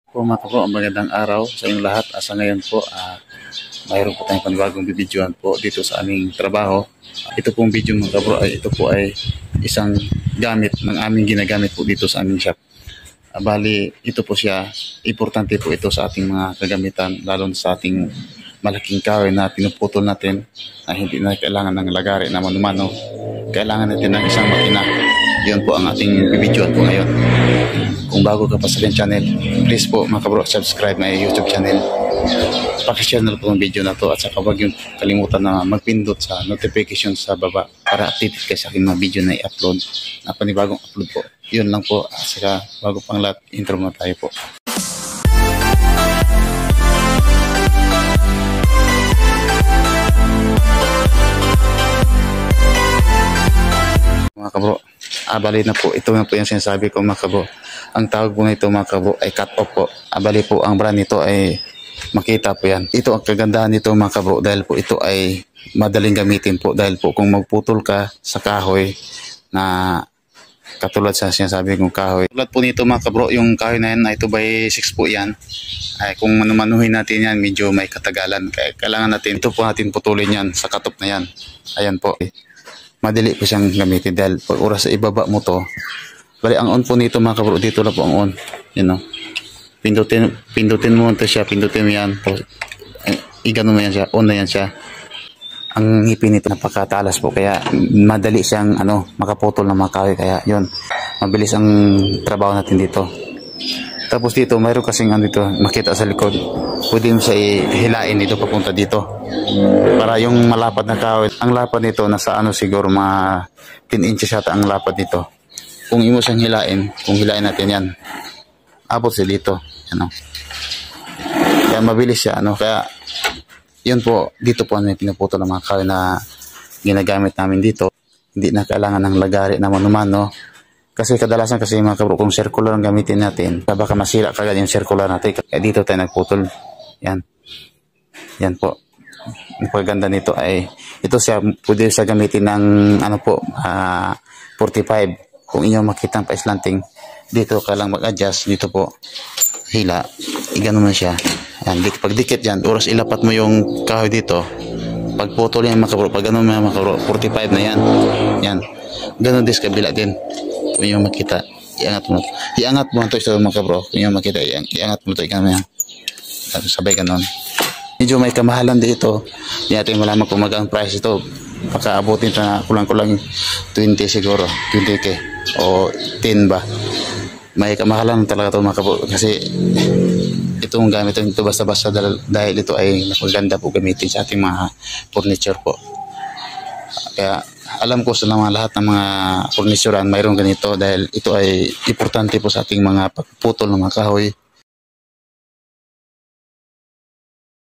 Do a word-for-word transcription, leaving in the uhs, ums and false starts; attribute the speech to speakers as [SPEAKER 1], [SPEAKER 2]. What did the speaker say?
[SPEAKER 1] Po mga kabro, ang magandang araw sa inyong lahat. Asa ngayon po, uh, mayroon po tayong panibagong bibidyoan po dito sa aming trabaho. Uh, ito pong video mga kabro, ay, ito po ay isang gamit ng aming ginagamit po dito sa aming shop. Uh, bali, ito po siya, importante po ito sa ating mga kagamitan, lalo sa ating malaking kahoy na pinuputol natin na hindi na kailangan ng lagari na manumano. Kailangan natin ng isang makina. Yun po ang ating bibidyoan po ngayon. Kung bago ka pa sa aking channel, please po mga kabro, subscribe my YouTube channel. Pakishare na po ang video na to at saka huwag yung kalimutan na magpindot sa notification sa baba para updated kayo sa aking mga video na i-upload na panibagong upload po. Yun lang po. At saka bago pang lahat, intro na tayo po. Mga kabro, abali na po. Ito na po yung sinasabi ko mga kabro. Ang tawag po nito mga kabro ay cut off po. Abali po ang brand nito ay makita po yan. Ito ang kagandahan nito mga kabro dahil po ito ay madaling gamitin po dahil po kung magputol ka sa kahoy na katulad sa sinasabi kong kahoy. Tulad po nito mga kabro, yung kahoy na yan ay two by six po yan. Ay kung manumanuhin natin yan medyo may katagalan. Kaya kailangan natin, ito po natin putulin yan sa cut off na yan. Ayan po. Madali po siyang gamitin dahil pag oras sa ibaba mo to, bali ang on po nito mga kabro, dito na po ang on. Yan o. Pindutin, pindutin mo ito siya, pindutin mo yan. I-gano mo yan siya, on na yan siya. Ang ngipin nito napakatalas po, kaya madali siyang ano, makaputol ng mga kahoy. Kaya yun, mabilis ang trabaho natin dito. Tapos dito, mayroon kasing ano dito, makita sa likod. Pwede mo siya ihilain dito papunta dito. Para yung malapad na kahoy, ang lapad nito nasa ano siguro mga ten inches yata ang lapad nito. Kung imo siyang hilain, kung hilain natin yan, abot siya dito. Ano. Kaya mabilis siya. Ano. Kaya yun po, dito po ano yung pinuputol ng mga kahoy na ginagamit namin dito. Hindi na kailangan ng lagari na manumano. Kasi kadalasan kasi mga kabro, kung circular ang gamitin natin, baka masira kagad yung circular natin. Kaya dito tayo nagputol. Yan. Yan po. Ang paganda nito ay, ito siya, pwede siya gamitin ng, ano po, uh, forty-five. Kung inyo makita ang pa-slanting, dito ka lang mag-adjust, dito po, hila, igano mo siya. Yan, pag dikit yan, oras ilapat mo yung kahoy dito, pag putol yan mga kabro, pag ganun mga kabro, forty-five na yan. Yan. Ganun din sa kabila din. Kung inyo makita, iangat mo. Iangat mo ito sa mga kabro. Kung inyo makita, iangat mo ito, ikano yan. Sabay ganun. Medyo may kamahalan dito. Hindi natin malaman kung mag-ang price ito. Pagkaabutin na kulang-kulang twenty siguro, twenty K o ten ba. May kamahalan talaga ito mga kabro. Kasi itong gamit ito basta-basta dahil, dahil ito ay maganda po gamitin sa ating mga furniture po. Kaya alam ko sa mga lahat ng mga furniturean mayroong ganito dahil ito ay importante po sa ating mga pagputol ng mga kahoy.